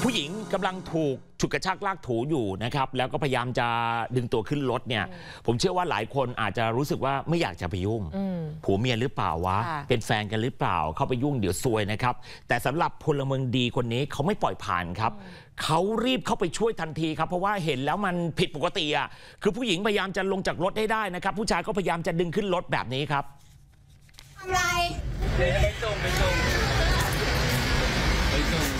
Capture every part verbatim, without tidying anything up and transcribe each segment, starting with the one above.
ผู้หญิงกำลังถูกฉุดกระชากลากถูอยู่นะครับแล้วก็พยายามจะดึงตัวขึ้นรถเนี่ยผมเชื่อว่าหลายคนอาจจะรู้สึกว่าไม่อยากจะไปยุ่งผัวเมียหรือเปล่าวะเป็นแฟนกันหรือเปล่าเข้าไปยุ่งเดี๋ยวซวยนะครับแต่สำหรับพลเมืองดีคนนี้เขาไม่ปล่อยผ่านครับเขารีบเข้าไปช่วยทันทีครับเพราะว่าเห็นแล้วมันผิดปกติอ่ะคือผู้หญิงพยายามจะลงจากรถให้ได้นะครับผู้ชายก็พยายามจะดึงขึ้นรถแบบนี้ครับทำไรไปส่งไปส่งไปส่ง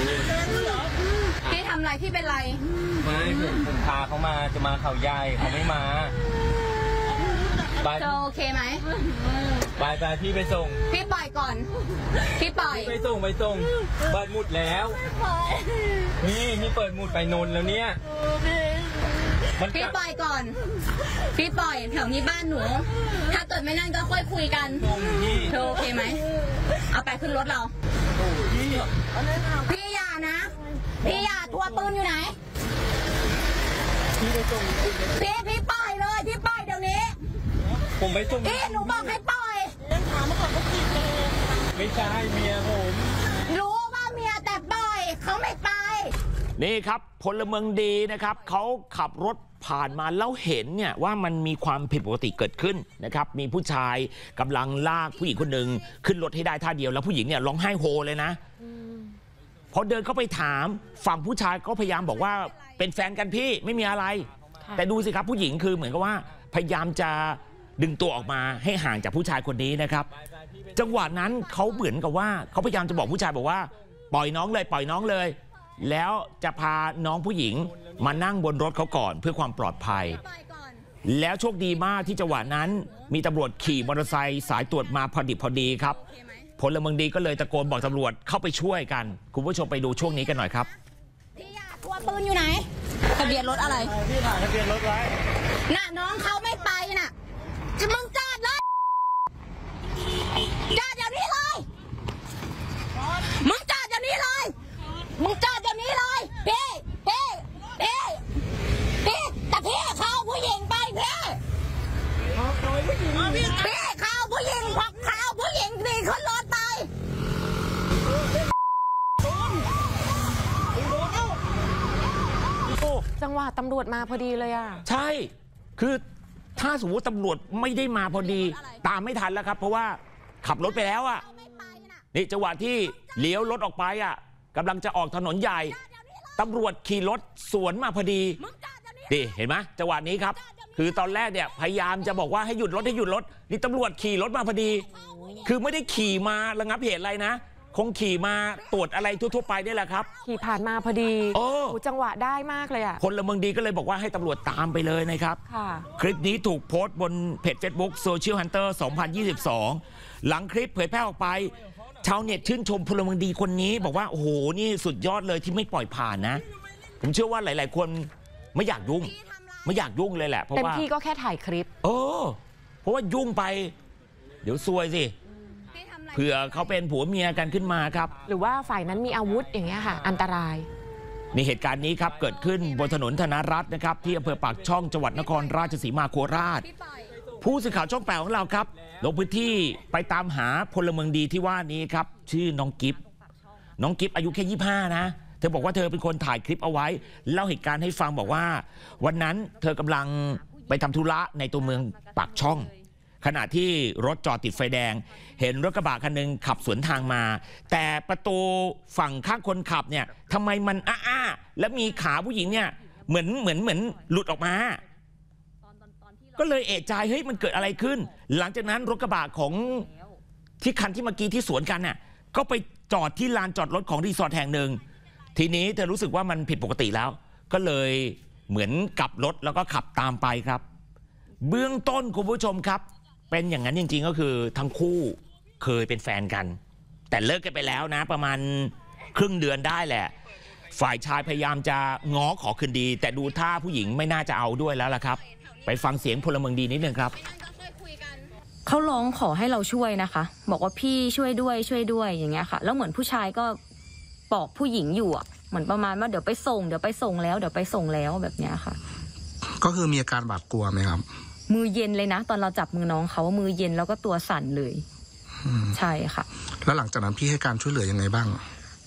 พี่ทำไรพี่เป็นไรไม่ผมผมพาเขามาจะมาเขาใหญ่เขาไม่มาจะโอเคไหมไปไปพี่ไปส่งพี่ปล่อยก่อนพี่ปล่อยไปส่งไปส่งเปิดหมุดแล้วนี่นี่เปิดหมุดไปนนแล้วเนี่ยพี่ปล่อยก่อนพี่ปล่อยแถวนี้บ้านหนูถ้าเกิดไม่นั่นก็ค่อยคุยกันเธอโอเคไหมเอาไปขึ้นรถเราพี่อย่านะพี่อย่าตัวปืนอยู่ไหนพี่พี่ปล่อยเลยพี่ปล่อยเดี๋ยวนี้ผมไปส่งพี่หนูบอกให้ปล่อยไม่ใช่เมียผมรู้ว่าเมียแต่ปล่อยเขาไม่ไปนี่ครับพลเมืองดีนะครับเขาขับรถผ่านมาแล้วเห็นเนี่ยว่ามันมีความผิดปกติเกิดขึ้นนะครับมีผู้ชายกำลังลากผู้หญิงคนหนึ่งขึ้นรถให้ได้ท่าเดียวแล้วผู้หญิงเนี่ยร้องไห้โฮเลยนะพอเดินเข้าไปถามฝั่งผู้ชายก็พยายามบอกว่าเป็นแฟนกันพี่ไม่มีอะไรแต่ดูสิครับผู้หญิงคือเหมือนกับว่าพยายามจะดึงตัวออกมาให้ห่างจากผู้ชายคนนี้นะครับจังหวะนั้นเขาเหมือนกับว่าเขาพยายามจะบอกผู้ชายบอกว่าปล่อยน้องเลยปล่อยน้องเลยแล้วจะพาน้องผู้หญิงมานั่งบนรถเขาก่อนเพื่อความปลอดภัยแล้วโชคดีมากที่จังหวะนั้นมีตำรวจขี่มอเตอร์ไซค์สายตรวจมาพอดิบพอดีครับพลเมืองดีก็เลยตะโกนบอกตำรวจเข้าไปช่วยกันคุณผู้ชมไปดูช่วงนี้กันหน่อยครับพี่ยาตัวปืนอยู่ไหนทะเบียนรถอะไรพี่ถ่ายทะเบียนรถไว้น่ะน้องเขาไม่ไปน่ะจะมึงจอดเลยจอดเดี๋ยวนี้เลยมึงจอดเดี๋ยวนี้เลยมึงจอดเดี๋ยวนี้เลยพี่พี่พี่พี่แต่พี่เขาผู้หญิงไปพี่พี่เขาผู้หญิงพกเขาผู้หญิงดีขึ้นรถไปจังหวะตำรวจมาพอดีเลยอ่ะใช่คือถ้าสมมติตำรวจไม่ได้มาพอดีตามไม่ทันแล้วครับเพราะว่าขับรถไปแล้วอ่ะนี่จังหวะที่เลี้ยวรถออกไปอ่ะกำลังจะออกถนนใหญ่ตำรวจขี่รถสวนมาพอดีนี่เห็นไหมจังหวะนี้ครับคือตอนแรกเนี่ยพยายามจะบอกว่าให้หยุดรถให้หยุดรถนี่ตำรวจขี่รถมาพอดีคือไม่ได้ขี่มาระงับเหตุอะไรนะคงขี่มาตรวจอะไรทั่วๆไปนี่แหละครับขี่ผ่านมาพอดีโอ้จังหวะได้มากเลยอ่ะพลเมืองดีก็เลยบอกว่าให้ตำรวจตามไปเลยนะครับคลิปนี้ถูกโพสต์บนเพจ Facebook Social Hunter สองพันยี่สิบสองหลังคลิปเผยแพร่ออกไปชาวเน็ตชื่นชมพลเมืองดีคนนี้บอกว่าโอ้โหนี่สุดยอดเลยที่ไม่ปล่อยผ่านนะผมเชื่อว่าหลายๆคนไม่อยากยุ่งไม่อยากยุ่งเลยแหละเพราะว่าเต็มที่ก็แค่ถ่ายคลิปโอ้เพราะว่ายุ่งไปเดี๋ยวซวยสิเผื่อเขาเป็นผัวเมียกันขึ้นมาครับหรือว่าฝ่ายนั้นมีอาวุธอย่างเงี้ยค่ะอันตรายในเหตุการณ์นี้ครับเกิดขึ้นบนถนนธนรัตน์นะครับที่อำเภอปากช่องจังหวัดนครราชสีมาโคราชผู้สื่อข่าวช่องแปดของเราครับลงพื้นที่ไปตามหาพลเมืองดีที่ว่านี้ครับชื่อน้องกิฟน้องกิฟอายุแค่ยี่สิบห้านะเธอบอกว่าเธอเป็นคนถ่ายคลิปเอาไว้เล่าเหตุการณ์ให้ฟังบอกว่าวันนั้นเธอกำลังไปทำธุระในตัวเมืองปากช่องขณะที่รถจอดติดไฟแดงเห็นรถกระบะคันหนึ่งขับสวนทางมาแต่ประตูฝั่งข้างคนขับเนี่ยทำไมมันอ้าๆและมีขาผู้หญิงเนี่ยเหมือนเหมือนเหมือนหลุดออกมาก็เลยเอะใจเฮ้ยมันเกิดอะไรขึ้นหลังจากนั้นรถกระบะของที่คันที่เมื่อกี้ที่สวนกันน่ะก็ไปจอดที่ลานจอดรถของรีสอร์ทแห่งหนึ่งทีนี้เธอรู้สึกว่ามันผิดปกติแล้วก็เลยเหมือนกลับรถแล้วก็ขับตามไปครับเบื้องต้นคุณผู้ชมครับเป็นอย่างนั้นจริงๆก็คือทั้งคู่เคยเป็นแฟนกันแต่เลิกกันไปแล้วนะประมาณครึ่งเดือนได้แหละฝ่ายชายพยายามจะง้อขอคืนดีแต่ดูท่าผู้หญิงไม่น่าจะเอาด้วยแล้วล่ะครับไปฟังเสียงพลเมืองดีนิดนึงครับเขาร้องขอให้เราช่วยนะคะบอกว่าพี่ช่วยด้วยช่วยด้วยอย่างเงี้ยค่ะแล้วเหมือนผู้ชายก็บอกผู้หญิงอยู่อ่ะเหมือนประมาณว่าเดี๋ยวไปส่งเดี๋ยวไปส่งแล้วเดี๋ยวไปส่งแล้วแบบเนี้ยค่ะก็คือมีอาการบาดกลัวไหมครับมือเย็นเลยนะตอนเราจับมือน้องเขามือเย็นแล้วก็ตัวสั่นเลยใช่ค่ะแล้วหลังจากนั้นพี่ให้การช่วยเหลือยังไงบ้าง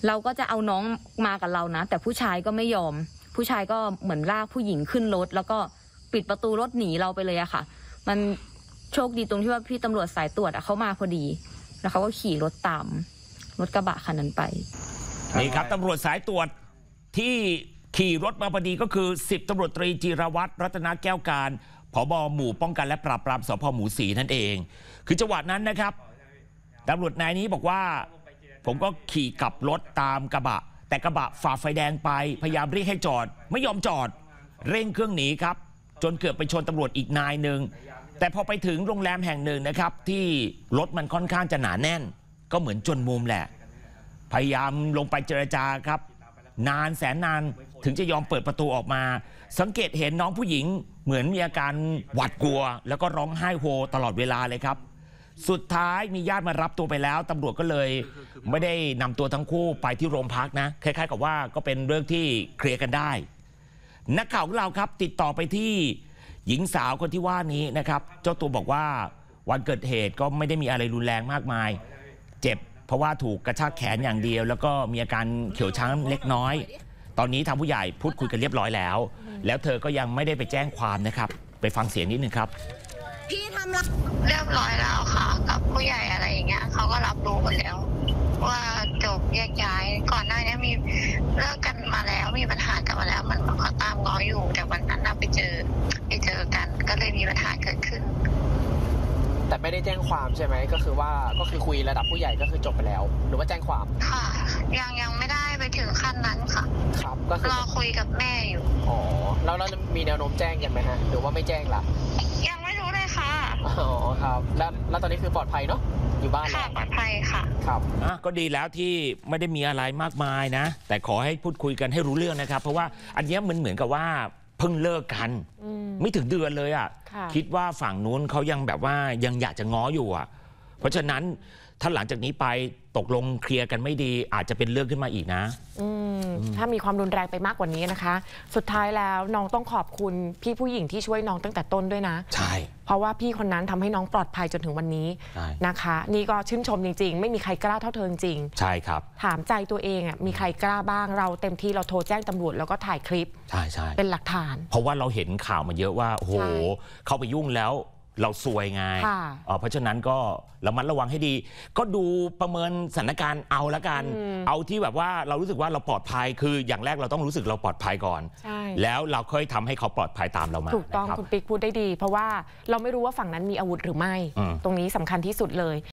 เราก็จะเอาน้องมากับเรานะแต่ผู้ชายก็ไม่ยอมผู้ชายก็เหมือนลากผู้หญิงขึ้นรถแล้วก็ปิดประตูรถหนีเราไปเลยอะค่ะมันโชคดีตรงที่ว่าพี่ตำรวจสายตรวจอะเขามาพอดีแล้วเขาก็ขี่รถตามรถกระบะคันนั้นไปนี่ครับตำรวจสายตรวจที่ขี่รถมาพอดีก็คือสิบตำรวจตรีจิรวัตรรัตนแก้วการผบ.หมู่ป้องกันและปราบปรามสพ.หมู่สีนั่นเองคือจังหวะนั้นนะครับตำรวจนายนี้บอกว่าผมก็ขี่กลับรถตามกระบะแต่กระบะฝ่าไฟแดงไปพยายามเรียกให้จอดไม่ยอมจอดเร่งเครื่องหนีครับจนเกือบไปชนตำรวจอีกนายหนึ่งแต่พอไปถึงโรงแรมแห่งหนึ่งนะครับที่รถมันค่อนข้างจะหนาแน่นก็เหมือนจนมุมแหละพยายามลงไปเจรจาครับนานแสนนานถึงจะยอมเปิดประตูออกมาสังเกตเห็นน้องผู้หญิงเหมือนมีอาการหวาดกลัวแล้วก็ร้องไห้โฮตลอดเวลาเลยครับสุดท้ายมีญาติมารับตัวไปแล้วตำรวจก็เลยไม่ได้นำตัวทั้งคู่ไปที่โรงพักนะคล้ายๆกับว่าก็เป็นเรื่องที่เคลียร์กันได้นักข่าวของเราครับติดต่อไปที่หญิงสาวคนที่ว่านี้นะครับเจ้าตัวบอกว่าวันเกิดเหตุก็ไม่ได้มีอะไรรุนแรงมากมายเจ็บเพราะว่าถูกกระชากแขนอย่างเดียวแล้วก็มีอาการเขียวช้ำเล็กน้อยตอนนี้ทางผู้ใหญ่พูดคุยกันเรียบร้อยแล้วแล้วเธอก็ยังไม่ได้ไปแจ้งความนะครับไปฟังเสียงนิดนึงครับพี่ทำเรียบร้อยแล้วค่ะกับผู้ใหญ่อะไรอย่างเงี้ยเขาก็รับรู้หมดแล้วว่าจบแยกย้ายก่อนหน้านี้มีเลิกกันมาแล้วมีปัญหากันมาแล้วมันเขาตามง้ออยู่แต่วันนั้นเราไปเจอไปเจอกันก็เลยมีปัญหาเกิดขึ้นแต่ไม่ได้แจ้งความใช่ไหมก็คือว่าก็คือคุยระดับผู้ใหญ่ก็คือจบไปแล้วหรือว่าแจ้งความค่ะยังยังไม่ได้ไปถึงขั้นนั้นค่ะครับก็คือรอคุยกับแม่อยู่อ๋อแล้วเรามีแนวโน้มแจ้งกันไหมฮะหรือว่าไม่แจ้งล่ะยังไม่รู้เลยค่ะอ๋อครับแล้วแล้วตอนนี้คือปลอดภัยเนาะอยู่บ้านค่ะปลอดภัยค่ะครับอ่ะก็ดีแล้วที่ไม่ได้มีอะไรมากมายนะแต่ขอให้พูดคุยกันให้รู้เรื่องนะครับเพราะว่าอันนี้มันเหมือนกับว่าเพิ่งเลิกกันไม่ถึงเดือนเลยอ่ะคิดว่าฝั่งนู้นเขายังแบบว่ายังอยากจะง้ออยู่อ่ะเพราะฉะนั้นถ้าหลังจากนี้ไปตกลงเคลียร์กันไม่ดีอาจจะเป็นเรื่องขึ้นมาอีกนะถ้ามีความรุนแรงไปมากกว่านี้นะคะสุดท้ายแล้วน้องต้องขอบคุณพี่ผู้หญิงที่ช่วยน้องตั้งแต่ต้นด้วยนะใช่เพราะว่าพี่คนนั้นทำให้น้องปลอดภัยจนถึงวันนี้นะคะนี่ก็ชื่นชมจริงๆไม่มีใครกล้าเท่าเธอจริงใช่ครับถามใจตัวเองอ่ะมีใครกล้าบ้างเราเต็มที่เราโทรแจ้งตำรวจแล้วก็ถ่ายคลิปใช่ใช่เป็นหลักฐานเพราะว่าเราเห็นข่าวมาเยอะว่าโอ้โหเข้าไปยุ่งแล้วเราซวยไงเพราะฉะนั้นก็ระมัดระวังให้ดีก็ดูประเมินสถานการณ์เอาละกันเอาที่แบบว่าเรารู้สึกว่าเราปลอดภัยคืออย่างแรกเราต้องรู้สึกเราปลอดภัยก่อนแล้วเราค่อยทำให้เขาปลอดภัยตามเรามาถูกต้องคุณปิ๊กพูดได้ดีเพราะว่าเราไม่รู้ว่าฝั่งนั้นมีอาวุธหรือไม่ตรงนี้สำคัญที่สุดเลย